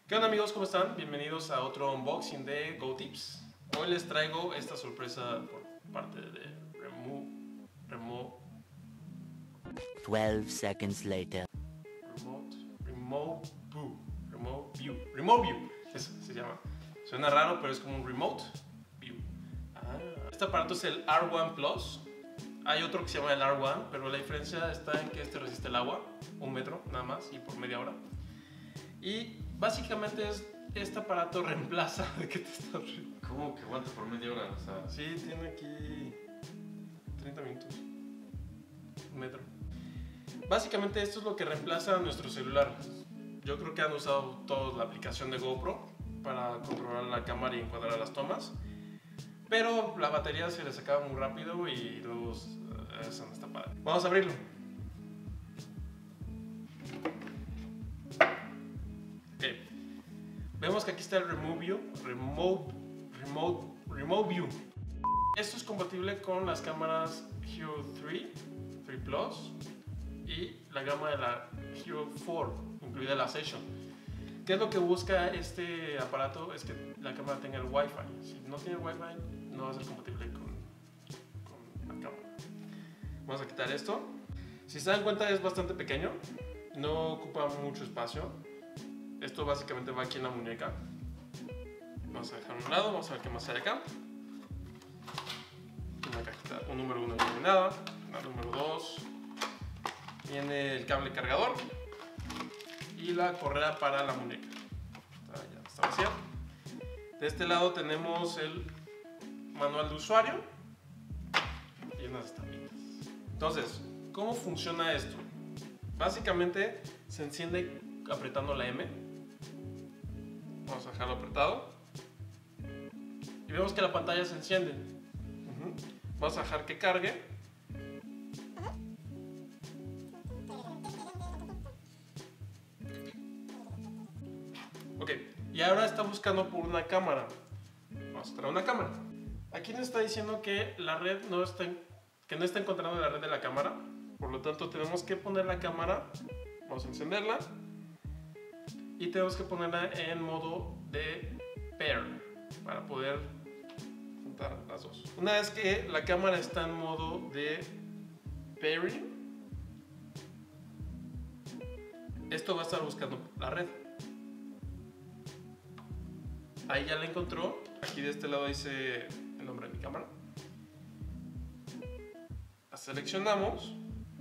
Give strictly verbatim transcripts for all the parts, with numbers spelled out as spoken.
¿Qué onda amigos? ¿Cómo están? Bienvenidos a otro unboxing de GoTips. Hoy les traigo esta sorpresa por parte de Remo... Remo... twelve seconds later. Remote... Remote View. Remote View. Remote View. Eso se llama. Suena raro, pero es como un Remote View. Ah. Este aparato es el R uno Plus. Hay otro que se llama el R uno, pero la diferencia está en que este resiste el agua, un metro nada más y por media hora. Y básicamente es, este aparato reemplaza... ¿De qué te estás riendo? ¿Cómo que aguanta por media hora? O sea, Sí, tiene aquí treinta minutos, un metro. Básicamente esto es lo que reemplaza a nuestro celular. Yo creo que han usado todos la aplicación de GoPro para controlar la cámara y encuadrar las tomas. Pero la batería se les acaba muy rápido y luego uh, eso no está padre. Vamos a abrirlo. Okay. Vemos que aquí está el Remote View, Remote, Remote, Remote View. Esto es compatible con las cámaras Hero tres, tres Plus y la gama de la Hero cuatro, incluida la Session. ¿Qué es lo que busca este aparato? Es que la cámara tenga el Wi-Fi. Si no tiene Wi-Fi, no va a ser compatible con, con la cámara. Vamos a quitar esto. Si se dan cuenta, es bastante pequeño, no ocupa mucho espacio. Esto básicamente va aquí en la muñeca. Vamos a dejar a un lado, vamos a ver qué más hay acá. Una cajita, un número uno iluminada, la número dos. Viene el cable cargador y la correa para la muñeca. Está, ya está vacía. De este lado tenemos el manual de usuario y unas estampitas. Entonces, ¿cómo funciona esto? Básicamente se enciende apretando la M. Vamos a dejarlo apretado y vemos que la pantalla se enciende. Uh-huh. Vamos a dejar que cargue. Ok, y ahora está buscando por una cámara. Vamos a traer una cámara. Aquí nos está diciendo que la red no está, que no está encontrando la red de la cámara. Por lo tanto tenemos que poner la cámara. Vamos a encenderla. Y tenemos que ponerla en modo de pair para poder juntar las dos. Una vez que la cámara está en modo de pairing, esto va a estar buscando la red. Ahí ya la encontró. Aquí de este lado dice el nombre de mi cámara. La seleccionamos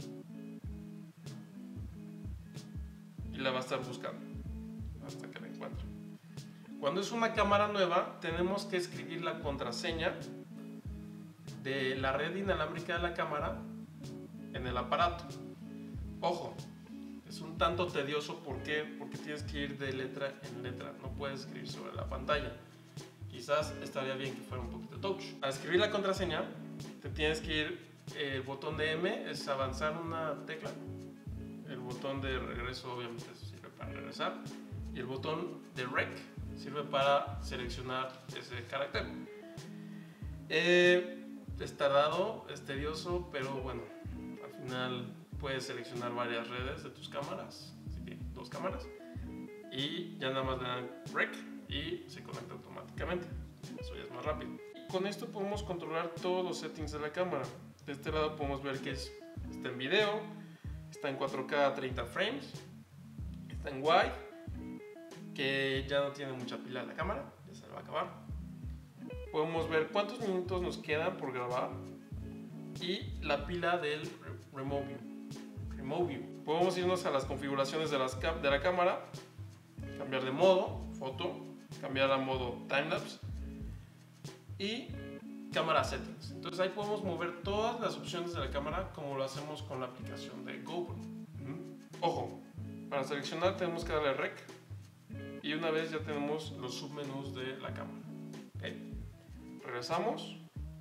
y la va a estar buscando hasta que la encuentre. Cuando es una cámara nueva, tenemos que escribir la contraseña de la red inalámbrica de la cámara en el aparato. Ojo, es un tanto tedioso. ¿Por qué? Porque tienes que ir de letra en letra, no puedes escribir sobre la pantalla. Quizás estaría bien que fuera un poquito touch. Al escribir la contraseña, te tienes que ir, el botón de M es avanzar una tecla, el botón de regreso obviamente sirve para regresar, y el botón de rec sirve para seleccionar ese carácter. Eh, es tardado, es tedioso, pero bueno, al final puedes seleccionar varias redes de tus cámaras, así que dos cámaras, y ya nada más le dan rec y se conecta automáticamente. Eso ya es más rápido. Y con esto podemos controlar todos los settings de la cámara. De este lado podemos ver que es, está en video, está en cuatro K a treinta frames, está en wide, que ya no tiene mucha pila la cámara, ya se le va a acabar. Podemos ver cuántos minutos nos quedan por grabar y la pila del Remote View. Remote View. Podemos irnos a las configuraciones de, las, de la cámara, cambiar de modo, foto, cambiar a modo timelapse y cámara settings. Entonces ahí podemos mover todas las opciones de la cámara como lo hacemos con la aplicación de GoPro. ¿Mm? Ojo, para seleccionar tenemos que darle rec y una vez ya tenemos los submenús de la cámara. Okay. Regresamos.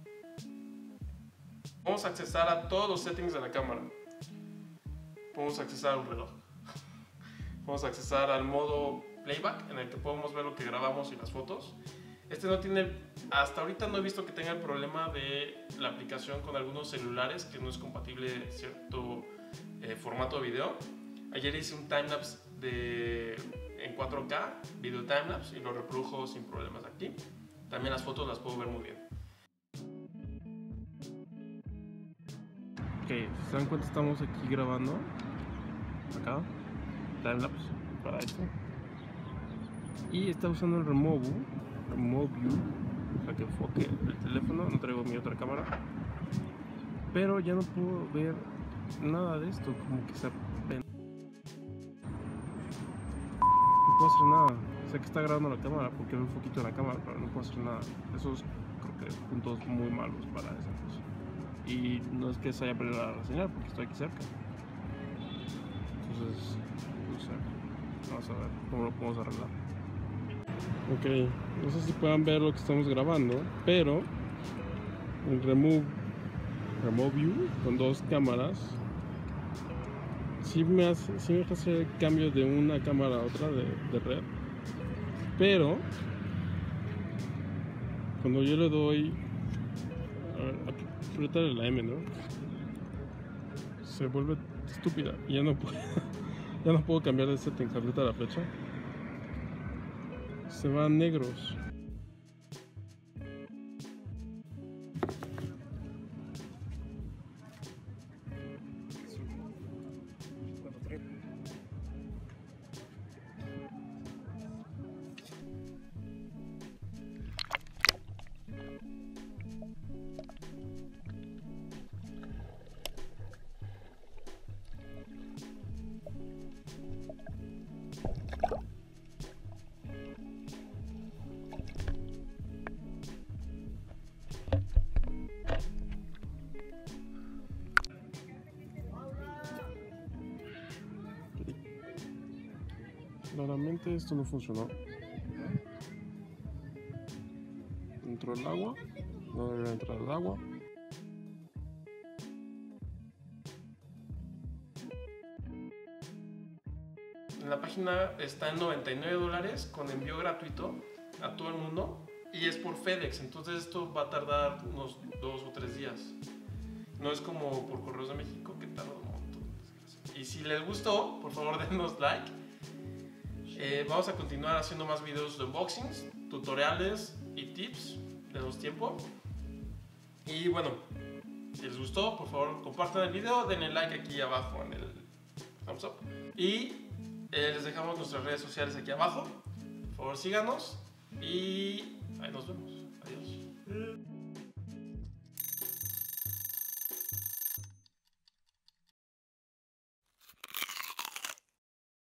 Vamos a accesar a todos los settings de la cámara. Podemos accesar a un reloj. Podemos accesar al modo playback en el que podemos ver lo que grabamos y las fotos. Este no tiene, hasta ahorita no he visto que tenga el problema de la aplicación con algunos celulares, que no es compatible cierto eh, formato de video. Ayer hice un timelapse de en cuatro K, video timelapse, y lo reprodujo sin problemas aquí. También las fotos las puedo ver muy bien. Ok, si se dan cuenta estamos aquí grabando, acá, timelapse para esto. Y está usando el Remove, Remove View, para que enfoque el teléfono. No traigo mi otra cámara, pero ya no puedo ver nada de esto, como que se apen... no puedo hacer nada. Sé que está grabando la cámara porque veo un foquito en la cámara, pero no puedo hacer nada. Esos creo que puntos muy malos para esa cosa. Y no es que se haya perdido la señal porque estoy aquí cerca. Entonces, no sé. Vamos a ver cómo lo podemos arreglar. Ok, no sé si puedan ver lo que estamos grabando, pero el Remove, remove View con dos cámaras sí me hace, sí me deja hacer el cambio de una cámara a otra de, de red, pero cuando yo le doy a ver, apretarle la M, ¿no? Se vuelve estúpida y ya no puedo, ya no puedo cambiar de setting. Aprieta la flecha, se van negros. Claramente esto no funcionó. Entró el agua, no debería entrar el agua. En la página está en noventa y nueve dólares con envío gratuito a todo el mundo y es por FedEx, entonces esto va a tardar unos dos o tres días. No es como por Correos de México que tarda un montón. Y si les gustó, por favor denos like. Eh, vamos a continuar haciendo más videos de unboxings, tutoriales y tips. Denos tiempo. Y bueno, si les gustó, por favor compartan el video, denle like aquí abajo en el thumbs up. Y eh, les dejamos nuestras redes sociales aquí abajo. Por favor síganos y ahí nos vemos.